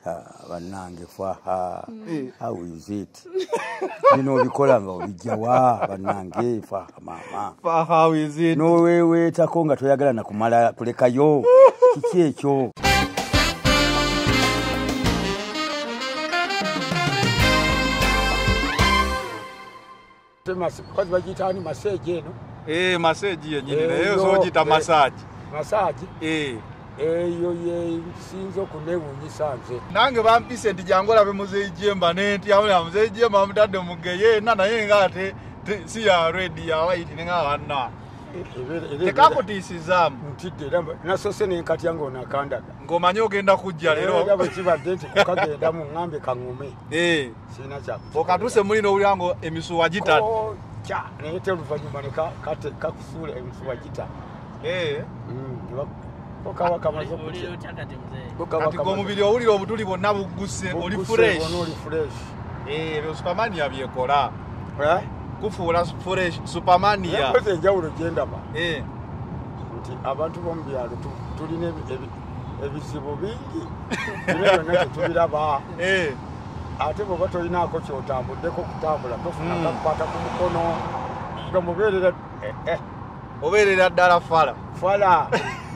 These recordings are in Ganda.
Bannange faha. How is it? Bikola nga obijja wa bannange faha mama. Faha, how is it? No wewe tako nga toyagala na kumala kulekayo. Kiki ekyo? Because bagitani massage eno. Massage yennyini naye zoogita massage. Massage? Eyo ye sinzo kunewunyisa nze. Nange bampise nti jangu olabe Muzeeyi Jemba n'entya Muzeeyi Jemba amutadde mugeyo naye nga ate si ya ready ya white nga banna. Tekakutiisizaamu. Ntidde era nasose n'enkati yange onakandaga. Ng'omanyi ogenda kujja leero. Era bwe kibadde nti kukagenda mu ngambe kaŋŋume. Sina kya. Okatuse mulina owulira ngo emisuwa gitadde. Naye te oluvannyuma ne kakusuula emisuwa gita. Okawa kamaze okutya. Kati ng'omubiri owulira obutuli bwonna bugguse oli fresh. Ebyo Supermania byekola. Kufuula fresh Supermania. Nakoze enjawulo gye ndaba. Nti abantu b'omu byalo tulina ebizibu bingi. Bino byonna tetubiraba. Ate bw'oba tolinaako ky'otambuddeko kutambula tofuna kakukwata ku mukono. Nga mubeerera obeerera ddala fala. Fala.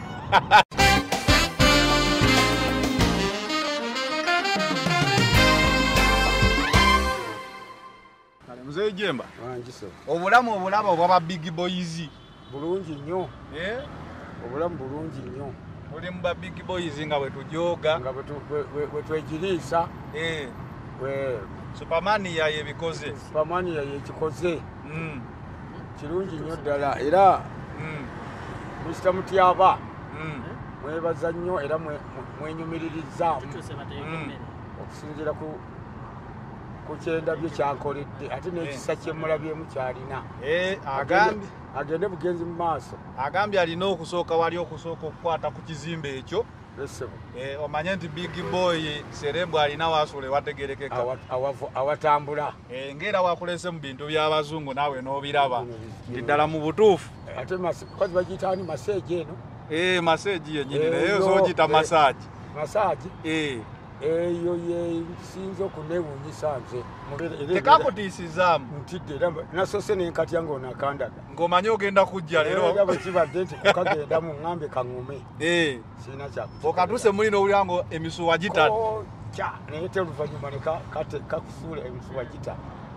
Muzeeyi Jemba. Wangiso. Obulamu obulaba obwa Big Boys. Bulungi nnyo. Obulamu bulungi nnyo. Oli mu ba Big Boys nga bwe tujooga. Nga bwe twegiriisa. Supermania yebikoze. Supermania yekikoze. Kirungi nnyo ddala era Mr. Mutyaba mwebaza nnyo era mwenyumiririzaamu okusinziira ku kyenda bye kyankoledde ate n'ekisa kye mulabyemu kyalina. Agende bugenzi mu maaso. Agambye alina okusooka okukwata ku kizimbe ekyo. Omanye nti Big Boy Serembo alina waasula ewategerekeka. Awatambula. Ng'era wakulese mu bintu by'abazungu naawe n'obiraba. Ddala mu butuufu. Ate because bagiyitaani massage eno. Massage yennyini naye zoogita massage. Massage? Eyo ye sinzo okunewunyisa nze. Tekakutiisizaamu. Ntidde era nasose n'enkati yange onakandaga. Ng'omanyi ogenda kujja leero. Era bwe kibadde nti kukagenda mu ngambe kaŋŋume. Sina kya. Okatuse mulina owulira ngo emisuwa gitadde. Naye te oluvannyuma ne kakusuula emisuwa gita.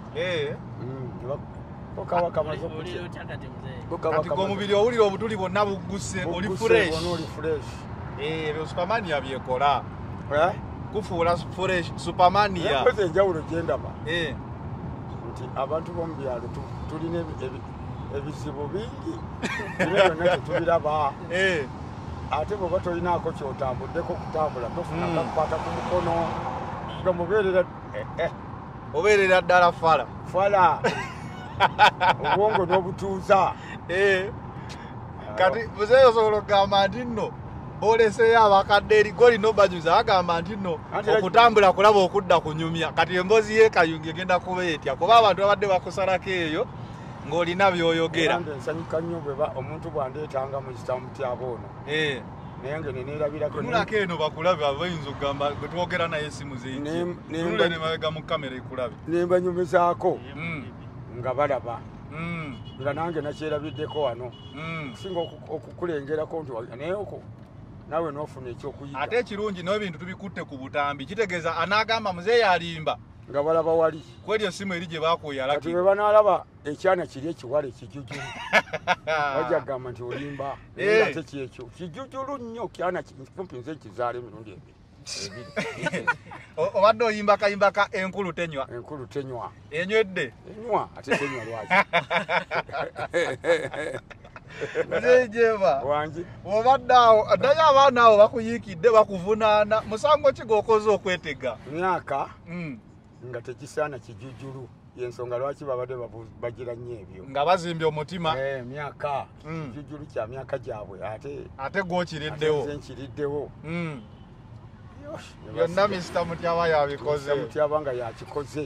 Okawa kamaze okutya. Kati ng'omubiri owulira obutuli bwonna bugguse oli fresh. Ebyo Supermania byekola. Kufuula fresh Supermania. Nakoze enjawulo gye ndaba. Nti abantu b'omu byalo tulina ebizibu bingi. Bino byonna tetubiraba. Ate bw'oba tolinaako ky'otambuddeko kutambula tofuna kakukwata ku mukono. Nga mubeerera obeerera ddala fala. Fala. Obwongo n'obutuuza. Kati Muzeeyi osobola okugamba nti nno booleseyo abakadde erigo olina obajjuza agamba nti nno okutambula kulaba okudda kunyumya kati emboozi y'ekayungi egenda kuba etya kuba abantu babadde bakusalako eyo ng'olina by'oyogera. Nsanyuka nnyo omuntu bw'andeetanga mu Mr. Mutyaba ono. Naye nge neneerabirako. Tunulako eno bakulabe abayinza okugamba gwe twogera naye si Muzeeyi. Tunula ne mabega mu kamera ekulabe. Ne mbanyumizaako nga balaba. Nga nange nakyerabiddeko wano. Kusinga okukulengerako nti naye nawe n'ofuna ekyokuyiga. Ate ekirungi n'ebintu tubikutte ku butambi kitegeeza anaagamba Muzeeyi alimba. Nga balaba wali. Kweri essimu eri gye baakuyalaki. Kati bwe banaalaba ekyana kiri ekiwala ekijujulu. Bajja kugamba nti olimba. Naye ate kyekyo. Kijujulu nnyo kyana kumpi nze kizaala emirundi ebiri. Obadde oyimbaka enkulu tenywa. Enkulu tenywa. Enywedde. Enywa ate tenywa lwaki. Muzeeyi Jemba. Wangi. Obadde awo ddayo abaana awo bakuyiikidde bakuvunaana musango ki gw'okoze okwetega? Myaka nga tekisaana kijujulu y'ensonga lwaki babadde bagira nnyo ebyo. Nga bazimbye omutima. Myaka kijujulu kya myaka gyabwe ate gw'okiriddewo. Nze nkiriddewo. Yonna Mr. Mutyaba yabikoze. Mr. Mutyaba nga yakikoze.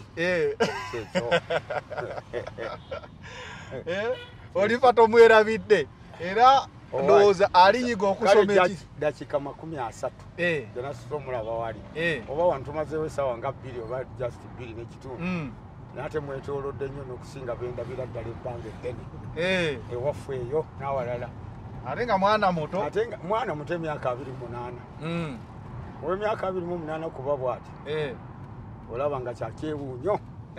Olifa tomwerabidde era ndowooza alinyiga okusoma eki dakika 30 jona somulaba wali oba wano tumazeewo essaawa nga 2 oba just 2 n'ekitundu nate mwetoolodde nnyo n'okusinga bendabira ddala ebbanga eddene ewaffe eyo n'awalala ate nga mwana muto mwana muto emyaka 28 ow'emyaka 28 kuba bw'ati olaba nga kyakyewuunyo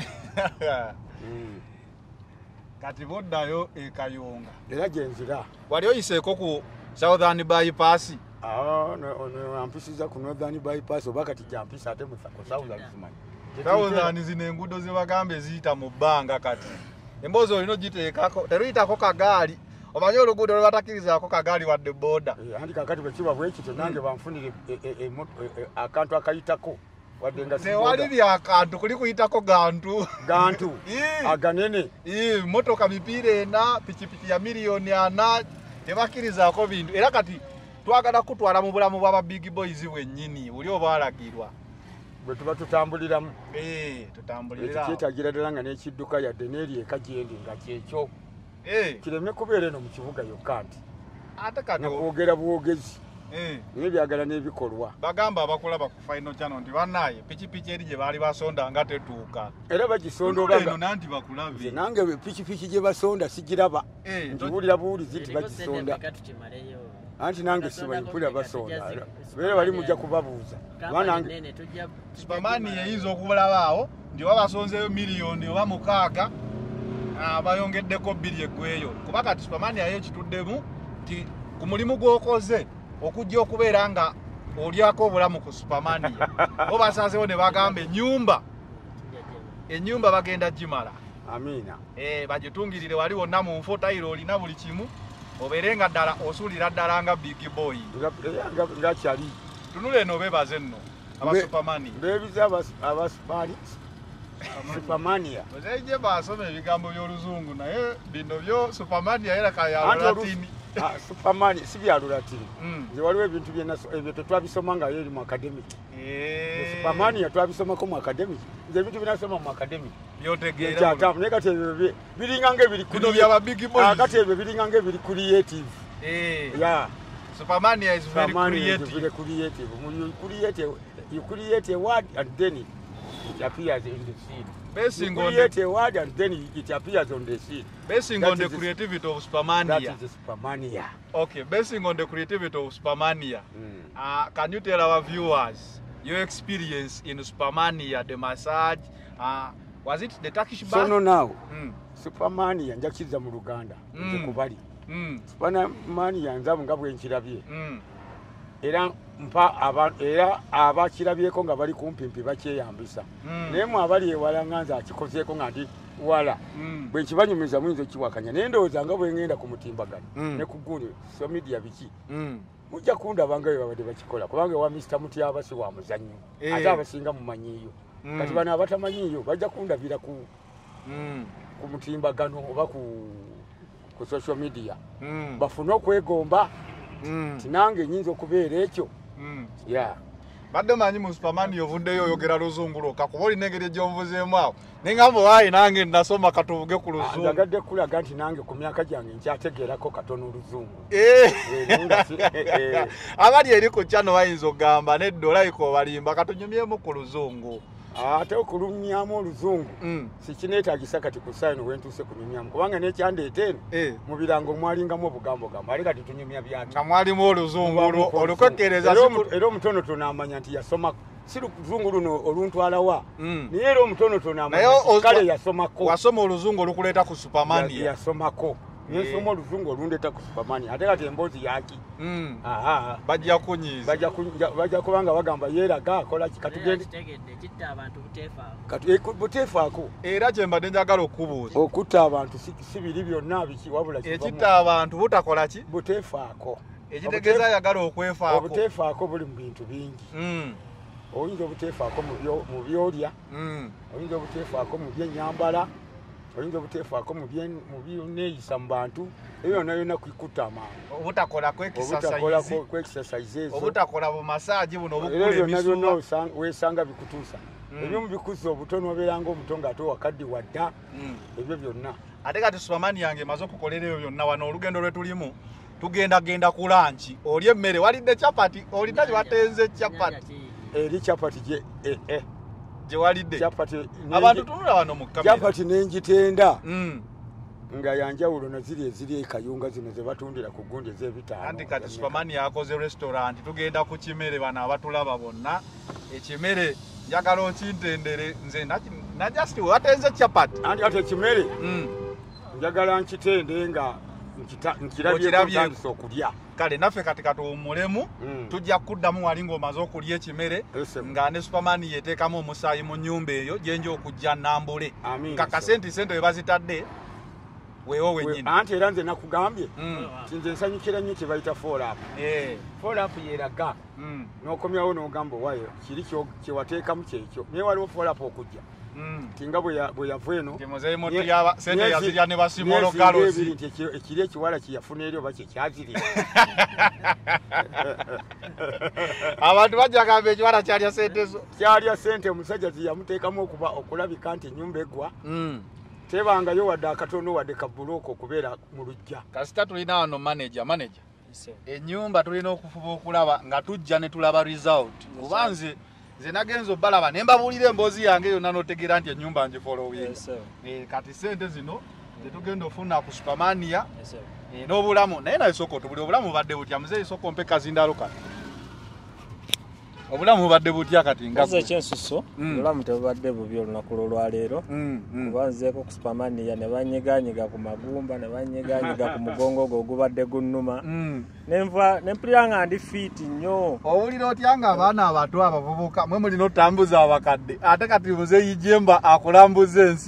kati boddayo ekayonga era gyenzira wali oyiseeko ku southern bypass ampisiza ku northern bypass oba kati gyampisa ate ku southern zimanyi southern zino enguudo ze bagambe ziyita mu bbanga kati emboozi olina ogiteekako teruyitako kagaali omanyi oluguudo lwe batakkirizaako kagaali wadde booda anti kakati bwe kiba bwe kityo nange banfunire akantu akayitako wadde nga tewali byakantu kuli kuyitako gantu aganene motoka mipiira 4 pikipiki ya miliyoni 4 tebakkirizaako bintu era kati twagala kutwala mu bulamu bw'aba big boys bwennyini buli oba alagirwa bwe tuba tutambuliramu tutambulira kyetagira ddala nga n'ekidduka yadde n'eri eka gyendi nga kyekyo kireme kubeera eno mu kibuga yokka nti ate kati nokwogera bwogezi naye byagala n'ebikolwa bagamba abakulaba ku final channel nti bannaye pikipiki eri gye baali basonda nga tetuuka era bagisonda obaeno nanti bakulabe nange pikipiki gye basonda sigiraba ntibuulira buwulizi nti bagisonda anti nange sibanyipulira basonda beera bali mujja kubabuuza superman yeyinza okubulabaawo nti oba basonzeyo miliyoni oba 6 bayongeddeko 2 eggweyo kuba kati superman yayo ekituddemu nti ku mulimu gw'okoze okujja okubeera nga olyako obulamu ku supermania bo basazeewo ne bagamba ennyumba bagenda gimala amiina bagitungirire wali wonna mu nfu tayiro olina buli kimu obeere nga ddala osuulira ddala nga big boy nga kyali tunula eno bebaze nno abasupermania beebiza supermania ozeije basoma ebigambo by'oluzungu naye bino byo supermania era kayalatini supermania si bya lulatini nze waliwo ebintu ebyo tetwabisoma nga eri mu academic supermania twabisomako mu academic nze ebintu binasoma mu academic byotegeera naye kati ebyo biringa ng'ebiri kati ebyo biringa ng'ebiri creative supermania is very creative you create a word and then it appears in the scene. Basing you create a word and then it appears on the scene. Basing on the creativity of Supermania. That is the Supermania. Okay, basing on the creativity of Supermania, can you tell our viewers your experience in Supermania, the massage? Was it the Turkish bath? So no now, Supermania njakiza mu Luganda nze kubali. Supermania nzamu nga bwe nkirabye. Era abakirabyeko nga bali kumpimpi bakyeyambisa naye mu abali ewala nganza akikozeeko nga ndi wala bwe nkibanyumiza muyinza okiwakanya naye ndowooza nga bwe ngenda ku mutimbagano ne ku gundi so media biki mujja kundaba nga bwe babadde bakikola kubanga ewa Mr. Mutyaba si wa muzannyo ate abasinga mumanyiiyo kati bano abatamanyiiyo bajja kundabira ku mutimbagano oba ku social media bafune okwegomba tinange nyinza okubeera ekyo badde manyi mu Supermania ovuddeyo oyogera luzungu lwokka kuba olina engeri gy'onvuzeemu awo neŋŋamba waayi nange nasoma katuvuge ku luzungu njagadde kulaga nti nange ku myaka gyange nkyategeerako katono oluzungu abali eri ku kyano bayinza okugamba nedda olayika obalimba katunyumyemu ku luzungu ate okulumyamu oluzungu sikineetaagisa kati ku sayino wentuuse kunyumyamu kubanga nekyandeeta eno mu birango mwalingamu obugambogambo ate kati tunyumya byaki nga mwalimu oluzungu olukekkereza era omutonotono amanya nti yasoma si luzungu luno oluntwalawa naye era omutonotono amanya kale yasomako wasoma oluzungu olukuleeta ku Supermania yasomako nesoma oluzungu olundeta ku Supermania ate kati emboozi yaki bajja kunyiiza bajja kubanga bagamba yeeraga akola katugende buteefaako era kyembadde njagala okubuuza okutta abantu si biri byonna biki wabula ekitta abantu butakola ki buteefaako ekitegeeza ayagala okwefaako obuteefaako buli mu bintu bingi oyinza obuteefaako mu byolya oyinza obuteefaako mu byenyambala oyinza obuteefaako mu byoneeyisa mu bantu ebyo byonna byonna kukutta amangu obutakola kwexercise ezo obutakola bumasaaji buno obukula byonna byonna weesanga bikutuusa ebyemu bikuza obutono obeeranga omuto nga ate wakaddi wadda ebyo byonna ate kati Supermania yange emaze okukolera ebyo byonna wano olugendo lwe tulimu tugenda ku lunch oli emmere walidde chapati olina watenze chapati eri chapati je walidde chapati abantu tunula wano mu kamera chapati nenjitenda nga yanjawulo naziri ekayunga zino ze batundira ku gundi z'ebitaano anti kati Superman yakoze restaurant tugenda ku kimere bana abatulaba bonna ekimere njagala okintendere nze na just watenze chapati anti ate kimere njagala nkitende nga nkirabye okulya kale naffe kati katuwummulemu tujja kuddamu wali ng'omaze okulya ekimere nga ne Superman yeteekamu omusaayi mu nnyumba eyo gyenja okujja Nambule nkakase nti sente we bazitadde weewo wennyini anti era nze nakugambye nze nsanyukira nnyo kye bayita folap folap yeeraga n'okomyawo n'ogamba owayo kiri kyewateekamu kyekyo naye waliwo folap okujja tinga bwe yava eno sente yazirya ne basimolo kalosi nti ekiri ekiwala kyeyafuna eri oba kyekyazirya abantu bajja gamba ekiwala kyalya sente zo kyalya sente omusajja ziyamuteekamu okulabika nti ennyumba eggwa tebangayo wadde akatono wadde kabulooka okubeera mu lujja kasita tulina wano manager ennyumba tulina okufuba okulaba nga tujja ne tulaba result kuba nze nagenza obbalaba ne mbabuulira emboozi yange yonna n'otegeera nti ennyumba ngifolowinga kati sente zino tetugenda ofuna ku Supermania n'obulamu naye naye Sokoto buli obulamu bubadde butya muzeeyi Soko mpe kazindalo kati obulamu bubadde butya kati ngaze ekyensuso obulamu tebubadde bubi olunaku lwaleero kuba nzeeko ku Supermania ne banyiganyiga ku magumba ne banyiganyiga ku mugongo gwo ogubadde gunnuma nempulira nga ndi fiiti nnyo owulira otya nga abaana abato abavubuka mwe mulina otambuza abakadde ate kati muzeeyi Jemba akulambuza ensi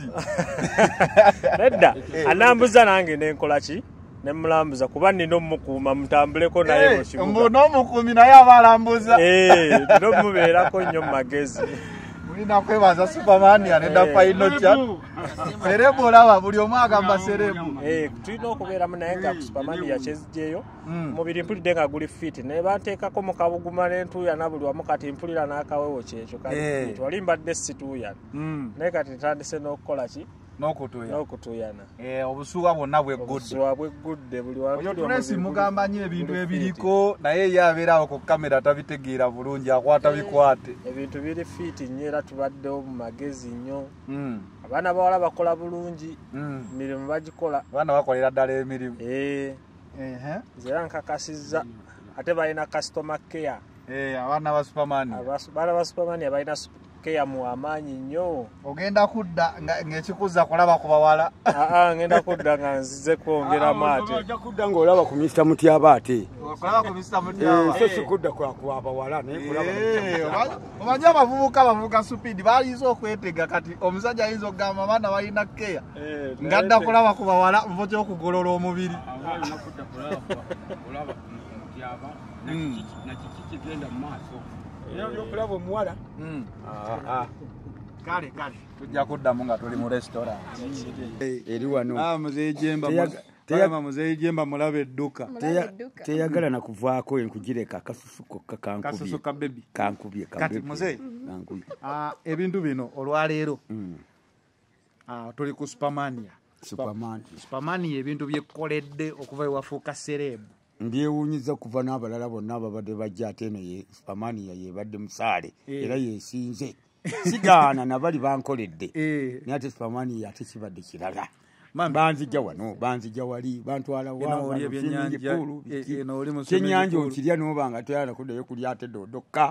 nedda anambuza nange nenkola ki nemulambuza kuba nina omukuuma mutambuleko naye mu kibuga n'omukuumi naye abalambuza nomubeerako nnyo mu magezi mulina kwebaza Supermania ne dafaino chat serebu olaba buli omu agamba serebu tulina okubeeramu naye nga ku Supermania kyezigyeyo mubiri mpulidde nga guli fiti naye banteekako mu kabuguma n'entuuyana buli wamu kati mpulira n'akawewo kyekyo kati wali mbadde situuyana naye kati ntandise n'okukola ki n'okutuyana obusuwa bwonna bweggudde buli wamu mugamba nnyo ebintu ebiriko naye ye abeerawo ku kamera tabitegeera bulungi akwata bikwate ebintu biri fiiti nnyo era tubaddewo mu magezi nnyo abaana bawala bakola bulungi emirimu bagikola abaana bakolera ddala emirimu nze era nkakasizza ate balina customer care abaana ba Supermania baana ba Supermania balina keya mu amaanyi nnyo ogenda kudda ng'ekikuza kulaba ku bawala ngenda kudda nga nzize kwongera maate ojja kudda ng'olaba ku Mr. Mutyaba ate okulaba ku Mr. Mutyaba so sikudda ku abawala naye kulaba omanyi abavubuka supidi baaliza okwetega kati omusajja ayinza okugamba abaana balina keya ngadda kulaba ku bawala mvo ky'okugolola omubiri olaba Mutyaba nakiki kigenda mu maaso yokulaba omuwala kale tujja kuddamu nga tuli mu restaurant eri wano muzeeyi Jemba mulaba edduka teyagala nakuvaako enkugireka akasusu kokka kankubye kati muzeeyi ebintu bino olwaleero tuli ku Supermania ebintu byekkoledde okuva ewafuuka serebu mbyewuunyiza kuva n'abalala bonna ababadde bajja ate eno Supermania yebadde musaale era yesinze sigaana nabali bankoledde naye ate Supermania ate kibadde kirala banzijja wano banzijja wali bantwala kyenyanja okirya noba nga toyala kuddayo kulya ate dodokka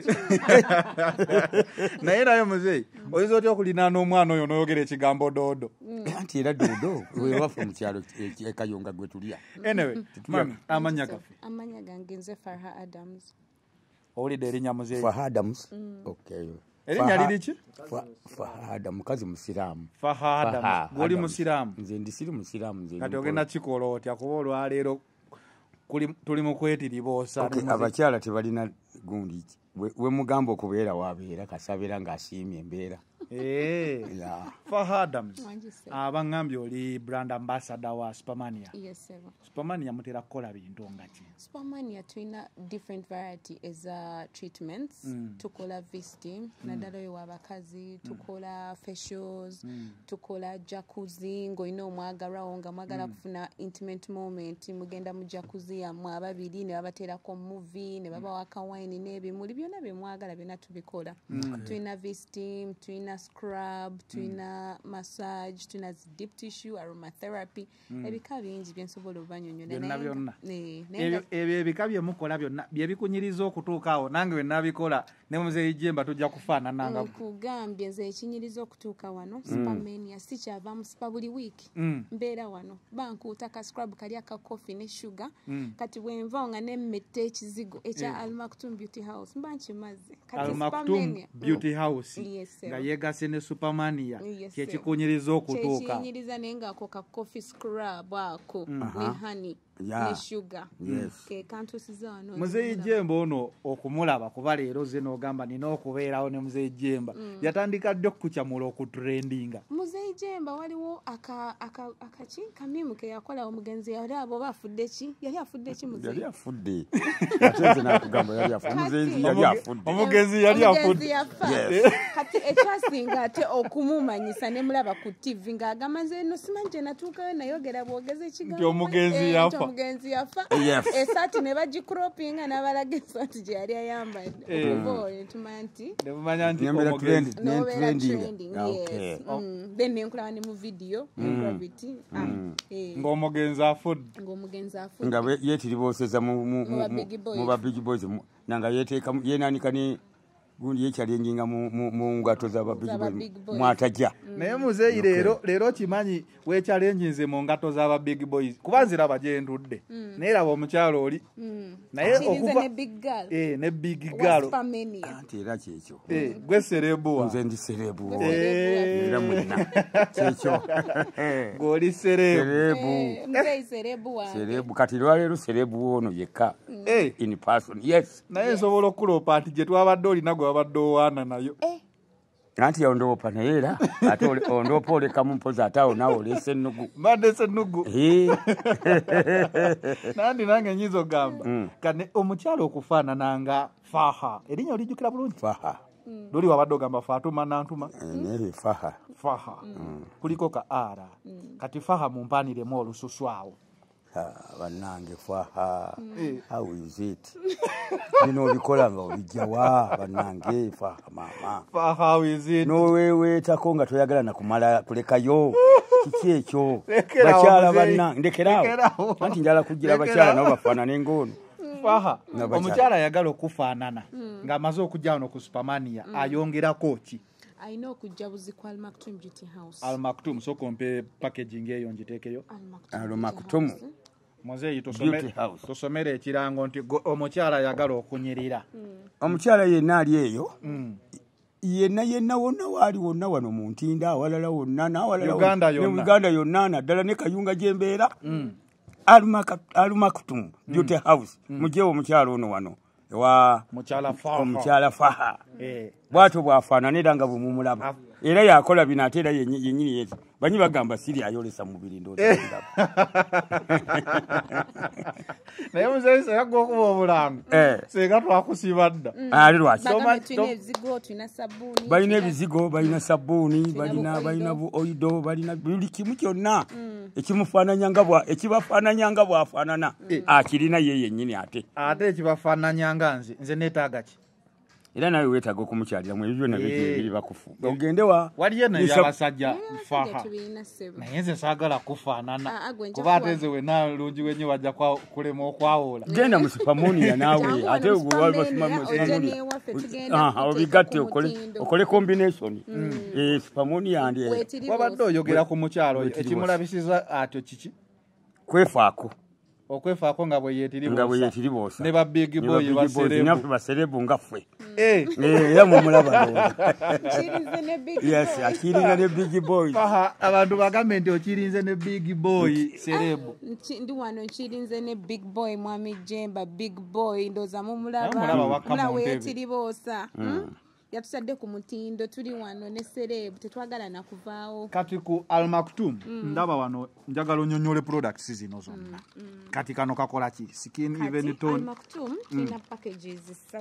naye muzeeyi oyinza otya okulinaana omwana oyo n'oyogera ekigambo doodo anti era doodo wewaffe mu kyalo ekayonga gwe tulya amanya gaffe amanya gange nze Farha Adams owulidde erinnya muzeeyi Farha Adams erinnya liriki Fahada mukazi musiraamu Fahada goli musiraamu nze ndisiri musiraamu nze kati ogenda kikola otya kuba olwaleero tuli mu kwetiribosa abakyala tebalina gundi we mugamba okubeera wabeera kasabera ng'asiimye embeera Farha Adams abangambye oli brand ambassador wa Supermania. Yes, sir. Supermania mutera kukola bintu nga ki? Supermania tulina different variety as treatments. Tukola visiting, naddala oyo w'abakazi, tukola facials, tukola jacuzzi, ng'olina omwagalwawo nga mwagala kufuna intimate moment, mugenda mu jacuzzi yammwe ababiri ne babateerako movie, ne babawa akawayini n'ebimuli, byonna bye mwagala byonna tubikola. Tulina visiting, tulina scrub, tulina massage, tulina deep tissue, aromatherapy, ebika bingi bye nsobola obanyonyola. Byonna. Ebyo ebika bye mukola byonna bye bikunyiriza okutuukaawo nange bwe nabikola ne Muzeeyi Jemba tujja kufaanana nga nkugambye nze ekinyiriza okutuuka wano Supermania sikyavaamu sipa buli wiiki mbeera wano bankuuta ka scrub kali aka coffee ne sugar kati bwenva nga nemmetta ekizigo ekya Al Maktoum Beauty House mba nkimaze kati Al Maktoum Beauty House nga yeegase ne Supermania kyekikunyiriza okutuuka kyekinyiriza naye ngaako ka coffee scrub ako ne honey ne sugar ke kantusiza wano Muzeeyi Jemba ono okumulaba kuba leero ze n'ogamba nina okubeerawo ne Muzeeyi Jemba yatandika dde okukyamula okutrendinga. Muzeeyi Jemba waliwo kamimu ke yakola omugenzi yali abo bafudde ki yali afudde ki Muzeeyi yali afudde ate ze nakugamba yali afudde Muzeeyi yali afudde omugenzi yali afudde kati ekyasinga ate okumumanyisa ne mulaba ku TV ng'agamba nze no simanje natuukayo nayogera bwogeze ekigambo omugenzi yafa omugenzi yafa esaati ne bagikropinga n'abalaga esaati gye yali ayambadde okuva tumanya nti nemumanya nti trending then nenkulaba ne mu video gravity ng'omugenzi afudde nga yeetiribooseza mu ba Big Boys nanga yeeteeka yeenaanika ne gundi yekyalenginga mu ngato z'aba Big Boys mwatajja naye Muzeeyi leero kimanyi weekyalenginze mu ngato z'aba Big Boys kuba nziraba gye ntudde naye raba omukyalo oli naye okuva ne big girl anti era kyekyo gwe serebuwa nze ndi serebu era mwena kyekyo ng'oli serebu kati lwaleero serebu ono yekka in person yes naye nsobola okulopa nti gye twabadde olina gwe wabadde owaana nayo anti yondoopa naye era ate ondoopa olekamu mpozi ate awo naawe oleese ennugu mbaddeese ennugu nandi nange nyiza ogamba kane omukyalo okufaanana nga Farha erinnya olijjukira bulungi Farha luli wabadde ogamba Fatuma Nantuma naye Farha kuliko ka ara kati Farha mumpaniremu olususu awo bannange Farha how is it bino obikola nga obijjawa bannange Farha mama Farha how is it noweweetako nga toyagala nakumala kulekayo kiki ekyo bakyala bannange ndekerawo anti njala kugira bakyala nabo bafaanane ng'ono Farha omukyala ayagala okufaanana ng'amaze okujja wano ku Supermania ayongerako ki ayina okujja buzi ku Al Maktoum Beauty House Al Maktoum so kompe packaging eyo njiteekeyo Al Maktoum Muzeeyi tusomere ekirango nti omukyala ayagala okunyirira omukyala yenna ali eyo yenna wonna waali wonna wano mu Ntinda awalala wonna Uganda yonna naddala ne Kayunga gye mbeera Al Maktoum Beauty House mujeewo omukyala ono wano ewa omukyala Farha bw'atyo bw'afaananira nga bwemumulaba era yakola bino ate era yennyini yesu banyi bagamba siri ayolesa mubiri ndootiraba naye Muzeeyi sayagwa okuba obulamu senga twakusiba dda ali lwaki balina ebizigo balina sabbuuni balina bu oido balina buli kimu kyonna ekibafaananya nga bw'afaanana akirina ye yennyini ate ekibafaananya nga nze neetaaga ki era nawe weetaaga okumukyaliramu ebyo byonna biri bakufu ogende waliyo naye abasajja Farha naye nze saagala kufaanana kuba ate nze wenna lungi wenye wajja kulema okwawula genda mu Supermania naawe ate obigatte okole combination Supermania ndi wabadde oyogera ku mukyalo ekimulabisiza atyo kiki kwefaako okwefaako nga bwe yeetiriboosa ne ba Big Boy baserebu nga ffe era mumulaba akirinze ne Big Boy abantu bagambe nti okirinze ne Big Boy serebu ndi wano nkirinze ne Big Boy Mwami Jemba Big Boy ndoza mumulaba weetiriboosa yatusadde ku mutindo tuli wano ne celeb tetwagala na kuvaawo kati ku Al Maktoum ndaba wano njagala onyonyole products zino zonna kati kano kakola ki skin even tone Al Maktoum tulina packages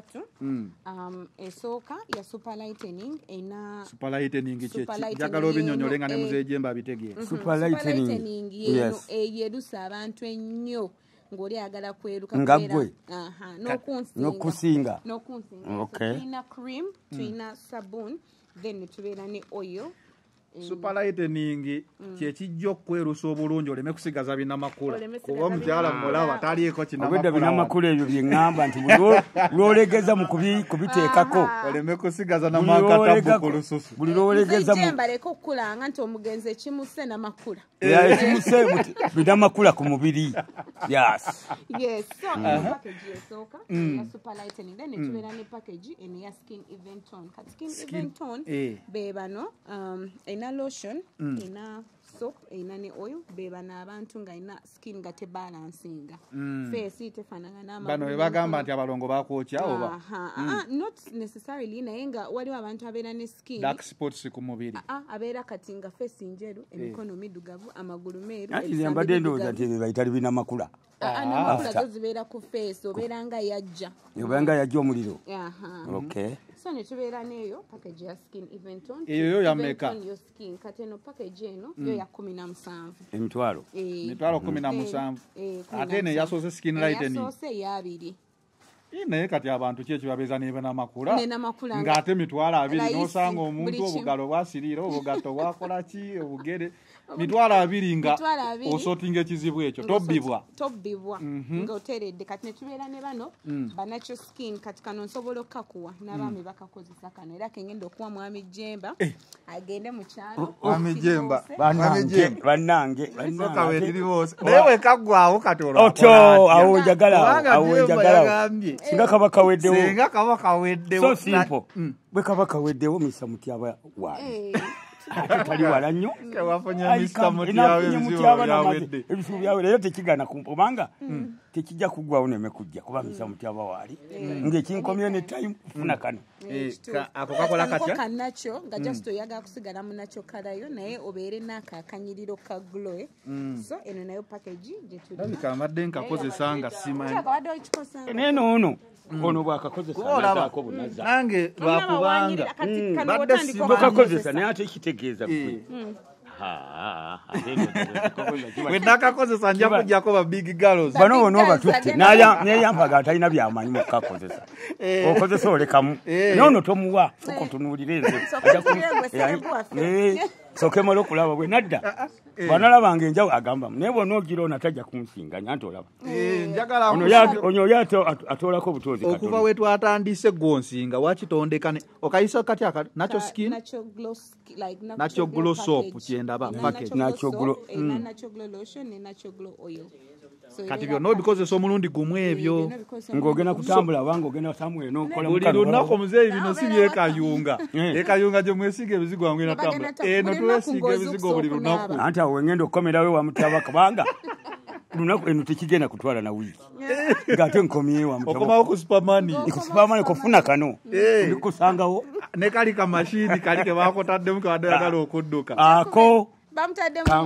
3 esooka ya super lightening ena super lightening njagala obinyonyole nga ne muzeeyi Jemba abitegeera super lightening yes eyerusa abantu ennyo ng'oli agala kweruka ngagwe n'okusinga okay tulina cream tulina sabun then tubeera ne oil super lightening kyekijja okwerusa obulungi oleme kusigaza binamakula kuba omukyala mulaba taliiko kinamakula binamakula ebyo byeŋŋamba nti lwolegeza mu kubiteekako oleme kusigaza namakatabu ku lususu buli lwolegeza mu baleka okukulanga nti omugenzi ekimuse namakula ekimuse binamakula ku mubiri yes so package esooka ya super lightening then tubeera ne package eno ya skin even tone kati skin even tone be bano ena lotion ena soap ena ne oil bebana abantu nga ina skin nga tebalansinga face tefananga n'amagulu bano bebagamba nti abalongo bakwokya oba not necessarily naye nga waliwo abantu abeera ne skin dark spots ku mubiri abeera kati nga face njeru emikono middugavu amagulu meeru ati mbadde ndowooza nti bayita libina makula namakula zo zibeera ku face obeera nga yajja omuliro okay so ne tubeera neeyo package ya skin even tone eyo ya meka yo skin kati eno package eno yo ya 17 emitwalo 17 ate ne yasoose skin lightening yasoose ya 2 naye kati abantu kyekyo babeeza n'enamakula ng'ate mitwalo 2 n'osanga omuntu obugalo bwasiriira obugatto bwakola ki obugere mitwalo 2 nga osootinga ekizibu ekyo tobbibwa ng'oteredde kati ne tubeera ne bano banacho skin kati kano nsobola okkakuwa n'abaami bakakozesa kano era kengenda okuwa mwami Jemba agende mu kyalo mwami Jemba bannange naye wekaggwawo kati awo njagala singa kaba kaweddewo so simple bwe kaba kaweddewo misa mutyaba waali tali wala nnyo ebisubu byawe leero tekigana kubanga tekijja kuggwawo nemekujja kuba misa mutyaba waali ng'ekinkomyo ne time kufuna kano ako kakola katya kanakyo nga just oyagala kusigala mu nakyo kalayo naye obeere n'akakanyiriro ka glow so eno nayo package gyetulika amadde nkakozesa nga simanyi neno ono bwakakozesa bunaza nange lwakubanga badde simukakozesa naye ate ekitegeeza kwe wenakakozesa nja kujjako ba big girls bano bono batutte neyampaga atalina byamanyi mukakozesa okozesa olekamu nono tomuwa okotunuulire enze sokemala okulaba bwe nadda banalabanga enjawo agambamu naye bwona ogira ono atajja kunsinganya nti olaba onyo oyo atoolako obutozi okuva we twatandise gwonsinga wakitondeka okayisa kati nacho skin nacho glow soap kyendaba package nacho glow lotion ne nacho glow oil kati byonna obikozesa omulundi gumu ebyo ng'ogenda kutambula banga ogenda somewhere n'okola buli lunaku omuzeeyi bino si byekayunga ekayunga gye mwesiga ebizigo wange natambula eno twesiga ebizigo buli lunaku anti awo wengenda okukomerawe wamutyaba kubanga lunaku eno tekigenda kutwala na wiiki ng'ate nkomyewo okomawo ku supermani kufuna kano ndikusangawo ne kali kamashini kali ke bakotaddemu kabadde yagala okudduka ako bamutaddemu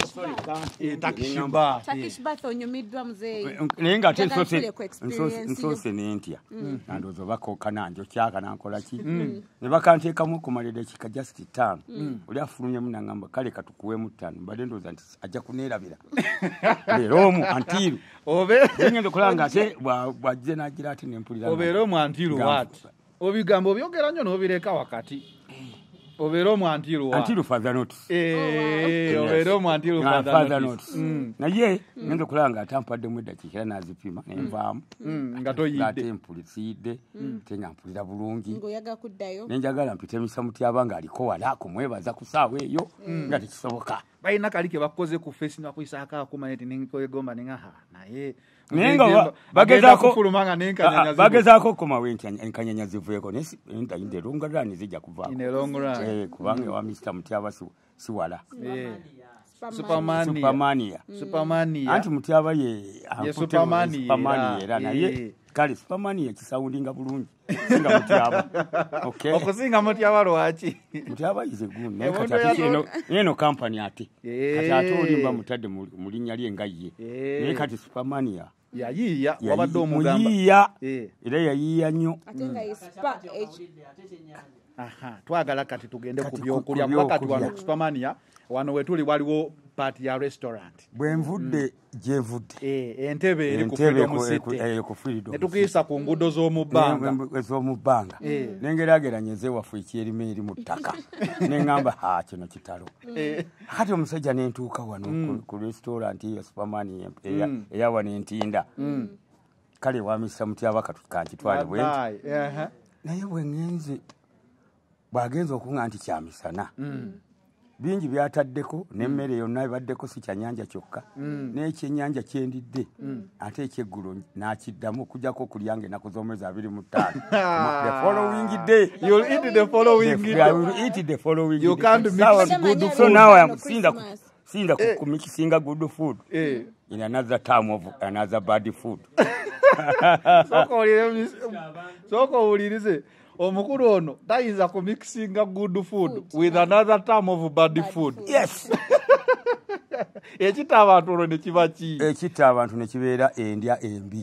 takishiba onyumiddwa muzeeyi naye ng'ate nsoose n'entya nandowooza bakooka nanjo kyaka nankola ki ne bakanteekamu okumalira dakika just 5 oli afulunyemu nangamba kale katukuweemu 5 mbadde ndowooza nti ajja kuneerabira leero omu antiiru ngenda okulaba ng'ate bwajje n'agira ati nempulira obeera omu antiiru waati obigambo obyogera nnyo n'obireka wakati obeera omu antiiru father notice obeera omu antiiru father notice naye ngenda okulaba ng'ate ampaddemu eddakiika era n'azipima nenvaamu nga toyidde ate empulisiidde te nga mpulira bulungi ng'oyaga kuddayo nenjagala mpite emisa mutyaba ng'aliko wala kumwebaza ku ssaawa eyo nga tekisoboka balina kali ke bakoze ku face nibakuyisaako akumanya ti ninkwegomba ningaha naye naye nga bagezaako okukomawo enkanyanya zivueko naye longrani zijja kuvaawo kubanga ewa Mr. Mutyaba si wala Supermania anti Mutyaba ye Supermania era naye kale Supermania kisoundinga bulungi singa Mutyaba okay okusinga Mutyaba lwaki Mutyaba ize gun naye kati eno company ate kati ate olimba mutadde mu linnya lye ngaye naye kati Supermania yayiiya wabadde omugamba era yayiiya nnyo ate nga yispa twagala kati tugende ku byokulya wakati wano ku Supermania wano wetuli waliwo party ya restaurant bwenvudde gyevudde entebe eri ku Freedom City netukiyisa ku nguudo z'omubbanga nengeraageranyeze waffe ekyerima eri mu ttaka neŋŋamba kino kitalo kati omusajja nentuuka wano ku restaurant ya Supermania eya wano entinda kale wamisa Mutyaba kankitwale bwenti naye bweŋŋenze bw'agenza okuŋŋa nti kyamisana bingi byataddeko n'emmere yonna ebaddeko si kyanyanja kyokka n'ekyennyanja kyendidde ate ekyeggulo n'akiddamu okujjako okulyange ennaku z'omwezi 25 the following day you'll eat the following day I will eat the following you day. can't mix good food so now I am sinda kumikisinga good food in another time of another bad food soko owulirize omukulu ono tayinza kumikisinga good food with another time of bad food. Yes. Ekita abantu olwo ne kiba ki? Ekita abantu ne kibeera endya embi.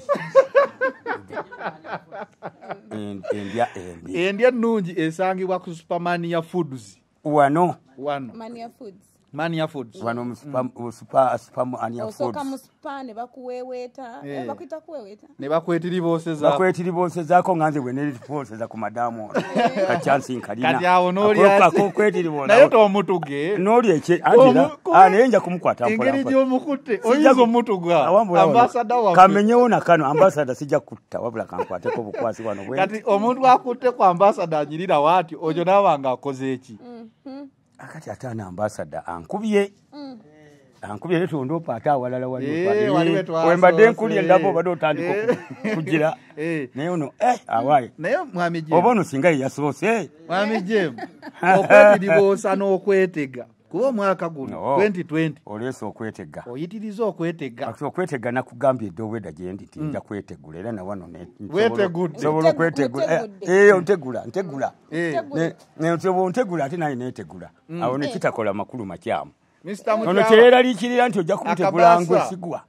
Endya embi. Endya nnungi esangibwa ku Supermania Foods. Wano. Mania Foods. Wano Supermania Foods. Osoka mu spa ne bakuweeweeta. Bakwita kuweeweeta. Ne bakwetiribooseza. Bakwetiriboosezako nganze bwe neritibooseza ku madamu ono. Kachansi nkalina. Kati awo n'olya. Naye tomutuge. N'olya ekye. Naye nja kumukwata mpola. Engeri gy'omukutte. Oyinza omutuga. Ambassador waffe. Kamenyewo na kano ambassador sijja kutta wabula kankwateko bukwasi wano bwe. Kati omuntu akutte ku ambassador anyirira waati ojo n'abanga akoze eki. Akati atana ambassador ankubye letondopa ate awalala waliwo wembadde nkulye ndabo badde otandika kugira naye ono awaaye naye mwami Jemu oba ono singa yasoose mwami Jemu okwetiriboosa n'okwetega kuba omwaka guno 2020 oleese okwetega oyitiriza okwetega nakugambye edde obwedda gye ndi tinja kwetegula era nawano nsobola okwetegula ntegula ntegula ate naye netegula awo nekitakola makulu makyamu ono kyeraliikirira nti ojja kumutegula ngwe sigwa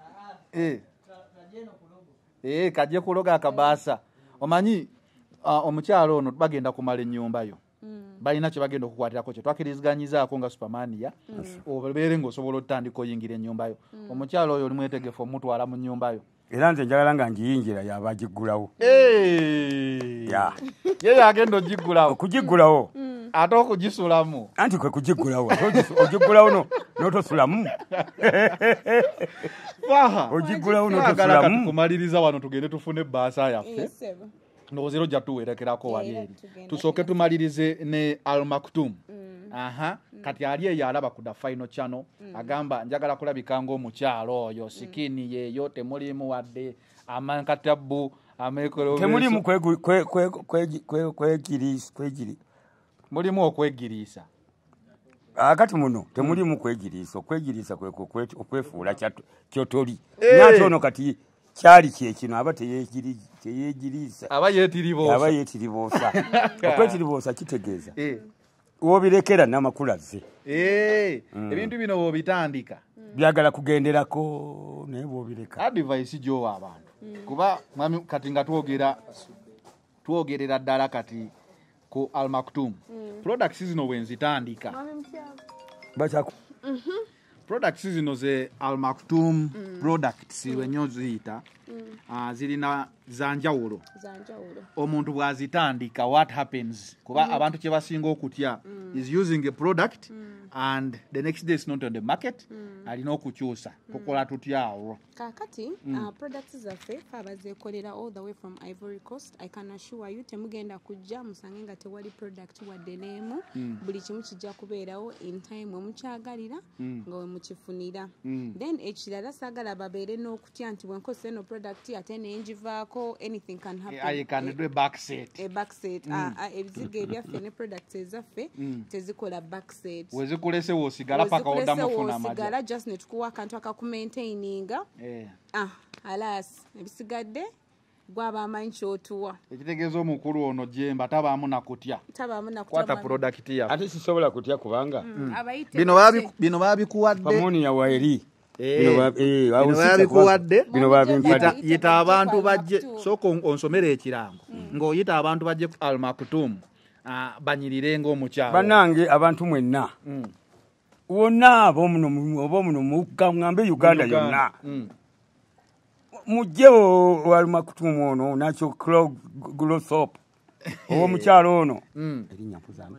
kajje kuloga akabaasa omanyi omukyalo ono bagenda kumala ennyumba yo balina kye bagenda okukwatirako kye twakkirizganyizaako nga Supermania obeere ng'osobola otandika oyingira ennyumba yo omukyalo oyo oli mwetegefu omutwala mu nnyumba yo era nze njagala nga ngiyingira yaba agiggulawo ye yagenda okugiggulawo ate okugisulamu anti kwe kugiggulawo ogiggulawo n'otosulamu ogiggulawo n'otosulamu kumaliriza wano tugende tufune ebbaasa yaffe ndowooza ojja tuwerekerako wali eri tusooke tumalirize ne Al Maktoum kati ali eyo alaba ku the final channel agamba njagala kulabika ng'omukyalo oyo sikini yeeyo temulimu wadde amankatabu temulimu mulimu okwegiriisa akati muno temulimu okwegiriisa okwefuula kyotoli nate ono kati kyali kyekino aba teyegiriisa aba yeetiriboosa okwetiriboosa kitegeeza wobirekera n'amakulu azze ebintu bino bw'obitandika byagala kugenderako naye bw'obireka advice gy'owa abantu kuba mwami kati nga twogerera ddala kati ku Al Maktoum products zino bwenzitandika products zino ze Al Maktoum products wenyo ziyita zirina zanjawulo omuntu bwazitandika what happens kuba abantu kye basinga okutya is using a product and the next day is not on the market alina okukyusa tukola tutyawo kakati products zaffe abazeekolera all the way from Ivory Coast. I can assure you temugenda kujja musange nga tewali product wadde n'emu buli kimu kijja kubeerawo in time omukyagalira nga we mukifunira then ekirala saagala babeere n'okutya nti bwenkozesa eno product ate nenjivaako anything can happen. I can do a back set. Ebizigo ebyaffe ne products ezaffe tezikola back set. Wezikulese wosigala paka odamu funa amaja. Wezikulese just ne tukuwa akantu akakumaintaininga. Alas ebisigadde gwaba amanyi kyotuwa ekitegeeza omukulu ono Jemba tabaamu nakutya kwata product ya ate sisobola kutya kubanga bino babikuwadde Pamonia waeri babikuwadde yita abantu bajje soko onsomere ekirango ng'oyita abantu bajje ku Al Maktoum banyirire ng'omukyalo banange abantu mwenna wonna abomuno mugambe Uganda yonna mujjewo Al Maktoum ono nakyo Glosop owomukyalo ono erinnya mpuzana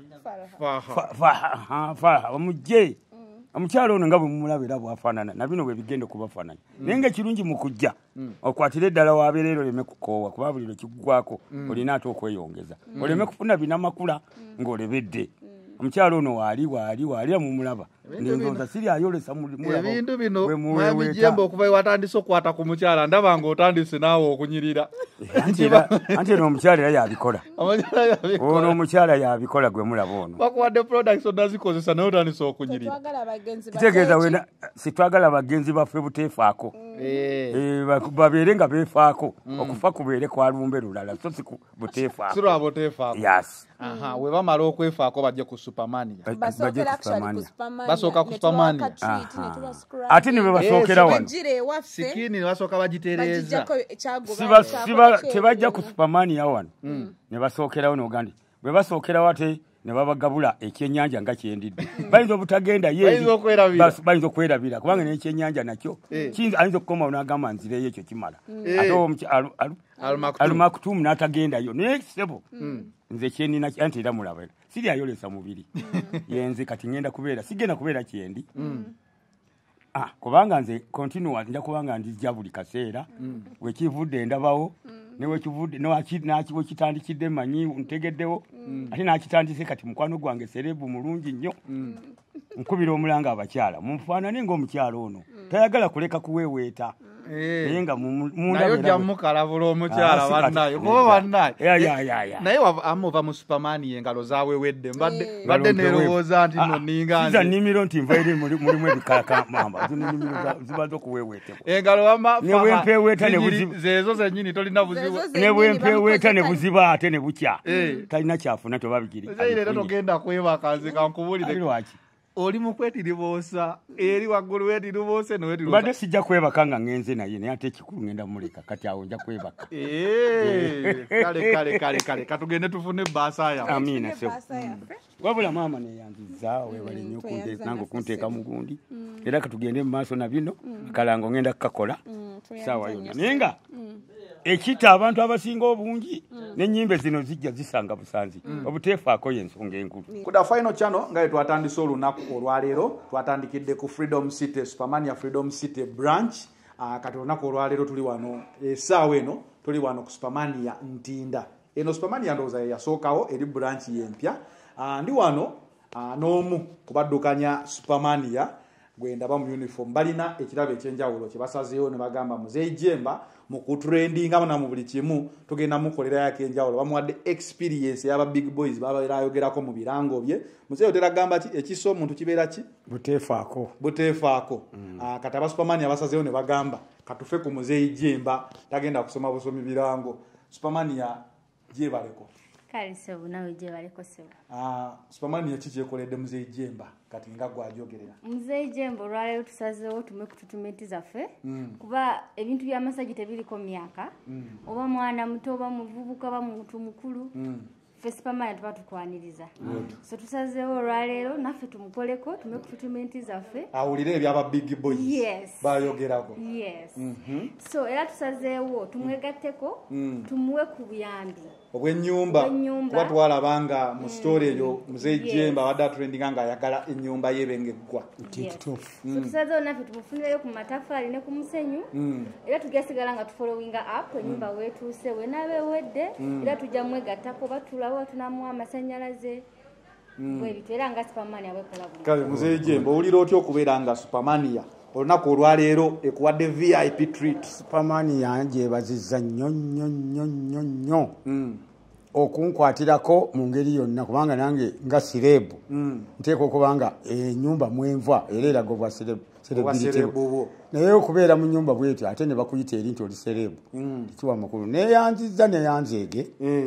omujje omukyalo ono nga bwe mumulabira bwafaanana na bino bwe bigenda okubafaananya naye ng'ekirungi mu kujja okwatire eddala wabeera oleme kukoowa kuba buli lwe kikuggwako olina ate okweyongeza oleme kufuna binamakula ng'olebedde omukyalo ono waali mumulaba ndowooza siri ayolesa ebintu bino mwami Jemba okuva watandise okwata ku mukyala ndaba ng'otandise naawe okunyirira anti eno omukyala era yabikola ono omukyala yabikola gwe mulaba ono bakuwadde products onazikozesa naye otandise okunyirira kitegeeza wena sitwagala bagenzi baffe buteefaako babeere nga beefaako okufa kubeere kwalumbe lulala so si buteefaako sirwa buteefaako yes we bamala okwefaako bajje ku Supermania basooka ku Supermania ate ne bwe basookera wano sikini ne basooka bagitereeza tebajja ku Supermania wano ne basookerawo n'ogandi bwe basookerawo ate ne babagabula ekyennyanja nga kyendidde bayinza obutagenda bayinza okwerabira kubanga n'ekyennyanja nakyo ayinza okukomawo n'agamba nzireyo ekyo kimala ate Al Maktoum n'atagendayo naye kisebo nze kyenina anti era mulaba siri ayolesa mubiri yenze kati sigenda kubeera kyendi kubanga nze continua nja kubanga ndijja buli kaseera wekivudde ndabawo wekitandikidde manyi ntegeddewo ate nakitandise kati mukwano gwange serebu mulungi nnyo nkubira omulanga abakyala mumufaanane ng'omukyalo ono tayagala kuleka kuweeweeta naye nga naye ojja mukalabula omukyala bannaye kuba bannaye naye amuva mu Supermania engalo zaawewedde mbadde nerowooza nti no ninga nze nnimiro nti nva eri mulimu ebikalakamamba zibaza okuweeweetebwa engalo nebwempeeweeta zeezo zennyini tolina buzibu nebwempeeweeta ne buziba ate ne bukya talina kyafuna tobabigiri era togenda kwebaka nze kankubulire lwaki oli mukwetiribuusa eri waggulu wetiribuuse badde sijja kwebaka nga ngenze naye naye ate ekikulu ngenda muleka kati awo nja kwebaka kale katugende tufune ebbaasa yaffe amiina sebo wabula maama neyanziza webale nnyo nange okunteeka mu gundi era katugende mu maaso na bino akalango ngenda kukakola saawa yonna naye nga ekita abantu abasinga obungi n'ennyimbe zino zijja zisanga busanzi obuteefaako y'ensonga enkulu kuda final channel nga twatandise olunaku olwaleero twatandikidde ku Freedom City Supermania Freedom City branch kati olunaku olwaleero tuli wano essaawa eno tuli wano ku Supermania Ntinda eno Supermania ndowooza yasookawo eri branch yempya ndi wano n'omu kubaddukanya Supermania gwe ndaba mu uniform balina ekirabo ekyenjawulo kye basazeewo ne bagamba Muzeeyi Jemba mu kutrendinga na mu buli kimu tugenda mukolera yake enjawulo bamuwadde experience y'aba big boys baba ayogerako mu birango bye Muzeeyi otera gamba ki ekiso omuntu kibeera ki buteefaako kati aba Supermania basazeewo ne bagamba katufe ku Muzeeyi Jemba tagenda kusoma busomi birango Supermania gyebaleko kale sebo nawe gyebaleko sebo Supermania kikyekoledde Muzeeyi Jemba kati nga gwajogerera Muzeeyi Jemba olwaleero tusazeewo tume ku tutumenti zaffe kuba ebintu by'amasagi tebiriko myaka oba mwana muto oba muvubuka oba muntu mukulu Supermania tuba tukwaniriza so tusazeewo olwaleero naffe tumukoleko tume ku tutumenti zaffe awulire ebyaba big boys bayogerako so era tusazeewo tumwegatteko tumuwe ku buyambi obw'ennyumba kuba twalabanga mu story eyo Muzeeyi Jemba abadde atrendinga nga ayagala ennyumba yebengeggwa tusazeewo naffe tumufuneyo ku matafaali ne ku musenyu era tugasigala nga tufollowinga up ennyumba weetuuse wenaaba ewedde era tujja mwegattako batulawo tunamuwa amasannyalaze bwebityo era nga Supermania bwekola buli kale Muzeeyi Jemba owulira otya okubeera nga Supermania olunaku olwaleero ekuwadde VIP treat Supermania gyebazizza nnyo okunkwatirako mu ngeri yonna kubanga nange nga sirebu nteeka okuba nga ennyumba mwenva era eraga obwa sirebu naye okubeera mu nyumba bwetyo ate ne bakuyita eri nti oli serebu kiwa makulu neyanziza neyanzeege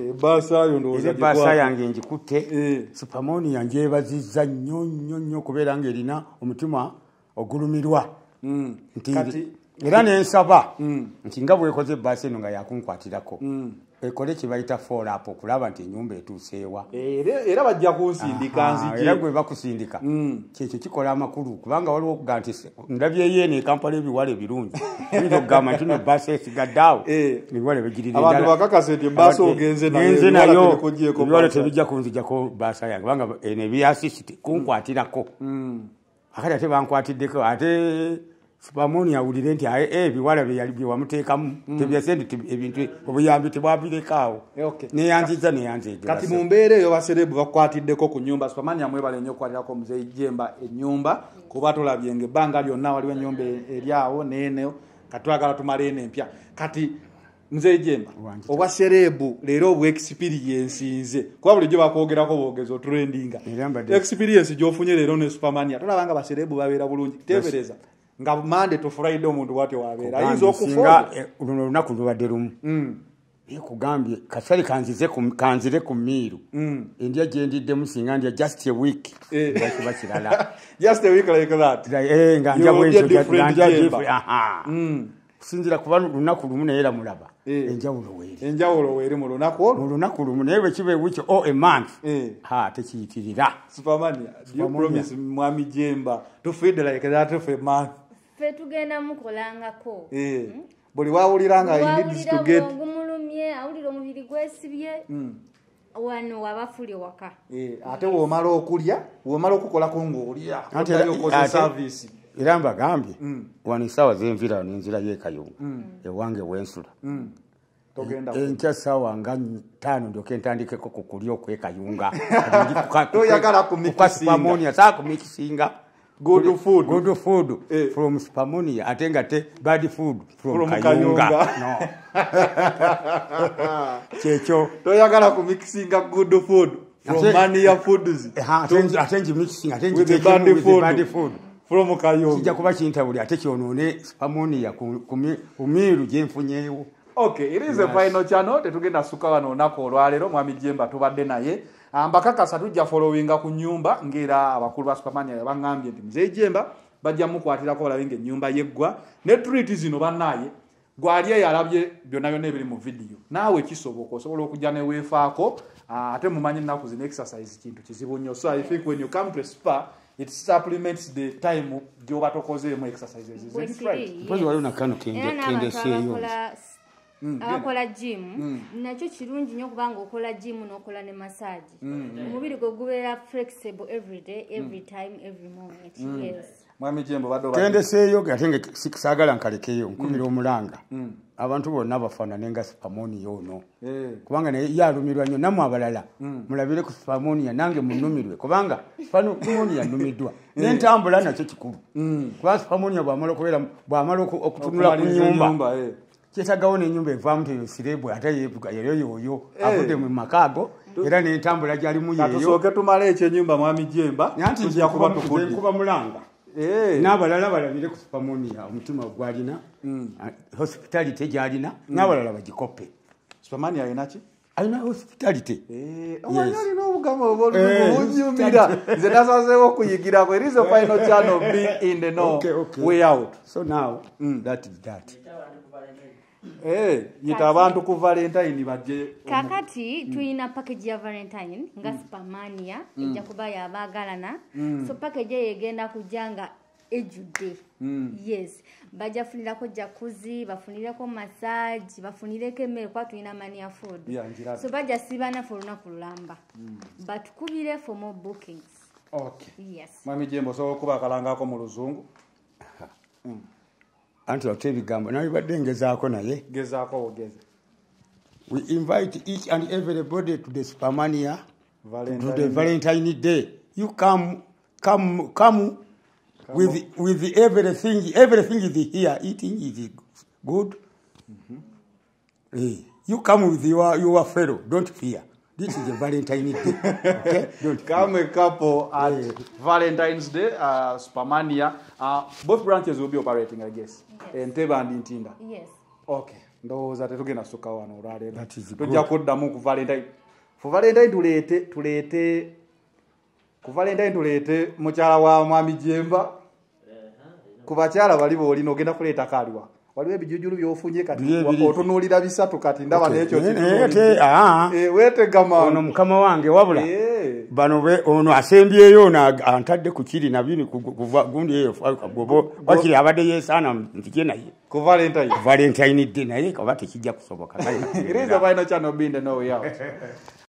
ebaasa yange ngikutte Supermonia njebazizza nnyo kubeera ngaerina omutima ogulumirwa nti era nensaba nti nga bwekoze ebbaasa eno nga yakunkwatirako ekole kibayita follow-up okulaba nti ennyumba etuuseewa era bajja kunsindika nzije era gwe bakusindika kyekyo kikola amakulu kubanga waliwo okuga nti ndabyeyo eno ekampala ebiwala ebirungi oyinza okugamba nti no ebbaasa esigadde awo ebiwala bigirira abantu bakakase nti ebbaasa ogenze nayo ebiwala tebijja kunzijjako bbaasa yange kubanga eno ebyasisite kunkwatirako akati ate bankwatiddeko ate Supermonia awulire nti ebiwala bye wamuteekamu tebyasente ebintu obuyambi tebwabirekaawo neyanziza neyanzeege kati mu mbeera eyo baserebu bakwatiddeko ku nyumba Supermonia mwebale nnyo okukwatirako Muzeeyi Jemba ennyumba kuba tolabye ng'ebbanga lyonna waliwo ennyumba eri awo neeno kati twagala tumale eno empya kati Muzeeyi Jemba obwa serebu leero obwa experience nze kuba bulijjo bakwogerako boogezi otrendinga experience gy'ofunye leero ne Supermonia tolabanga baserebu babeera bulungi tebereza nga Monday to Friday omuntu watyo wabeera ayinza okufunga luno olunaku lubadde lumu kugambye kasali kanzire ku miiru endya gyendiddemu singa ndya just a week kiba kirala just a week like that nga ndya bwekyo kusinzira kuba lunaku lumu naye era mulaba enjawulo weeri mu lunaku lumu naye bwe kiba ewikyo a month tekiyitirira Supermonia you promise Mwami Jemba to feed like that of a month fe tugenda mukolangako buli wawuliranga he needs to get gumulumye awulira omubiri gwesibye wano wabafulye waka ate womala okulya womala okukolako ng'olya okoze service era mbagambye wano essaawa zenvira nenzirayo ekayunga ewange wensula enkya ssaawa nga 5 ndyoke ntandikeko ku kulya okwekayunga toyagala kumikisinga saakumikisinga good food from Supermonia ate nga te bad food from kayunga kyekyo toyagala kumikisinga good food from Mania Foods ate nji mixing ate nji bad food from kayunga kijja kuba kintabuli ate kyonoone Supermonia ku miiru gye nfunyeewo. Okay, it is a final channel tetugenda suka wano olunaku olwaleero Mwami Jemba tubadde naye mbakakasa tujja followinga ku nyumba ngera abakulu ba Supermonia bangambye nti Muzeeyi Jemba bajja mukwatirako balabe ng'ennyumba yeggwa ne treat zino bannaye gwali yalabye byonna byonna ebiri mu video naawe kisoboka osobola okujja ne weefaako ate mumanyi ennaku zino exercise kintu kizibu nnyo so I think when you come to spa it supplements the time gyoba tokozeemu exercises is it right mpozi waliwo nakano kendeseeyo abakola gym nakyo kirungi nnyo kubanga okola gym n'okola ne massage omubiri gwe gubeera flexible every day every time every moment yes Mwami Jemba badde kendeseeyo ate nga saagala nkalekeyo nkumira omulanga abantu bonna bafaanane nga Supermonia ono kubanga naye yalumirwa nnyo nammwe abalala mulabire ku Supermonia nange munumirwe kubanga Supermonia anumiddwa n'entambula nakyo kikulu kubanga Supermonia bw'amala okutunula ku nyumba kyetagawo n'ennyumba evaamu teyo sirebwe ate yeebuga yoyo avudde mu makaago era n'entambula gyalimu yeeyo tusooke tumale ekyennyumba Mwami Jemba tujja kuba mulanga n'abalala balabire ku Supermonia omutima gwalina hospitality gyalina n'abalala bagikoppe Supermonia alina ki alina hospitality alina obugama obunyumira nze nasazeewo okuyigirako it is a final channel being in the know way out so now that is that yita abantu ku Valentine bajje kakati tulina package ya Valentine nga Supermonia ejja kuba yabaagalana so package egenda kujanga ejudde yes bajja funirako jacuzzi bafunireko massage bafunireko emmere kwa tulina Mania Food so bajja sibana for olunaku lulamba batukubire for more bookings yes Mwami Jemba osobola okubakalangako mu luzungu anti ate ebigambo nawe badde ngezaako naye gezaako ogeze we invite each and everybody to the Supermonia to the Valentine Day you come with everything is here eating is good you come with your fellow don't fear This is a Valentine Day. Okay? Don't Come a couple at Valentine's Day, Supermania. Both branches will be operating, I guess. Yes. Entebbe and Ntinda. Yes. Okay. Ndowooza tetugenda sukka wano olwaleero. That is good. Tujja kuddamu ku Valentine. Ku Valentine tuleete mukyala wa Mwami Jemba. Ku bakyala bali boolina ogenda kuleeta kaaliwa. Waliwo ebijujulu by'ofunye kati otunuulira bisatu kati ndaba n'ekyo weetegama ono mukama wange wabula bano ono asembyeyo antadde ku kiri nabini kuva gundi eyo wakiri abadde yeesaana mpike naye ku Valentine Day naye kaba tekijja kusoboka. It is a Vino channel being the no way out.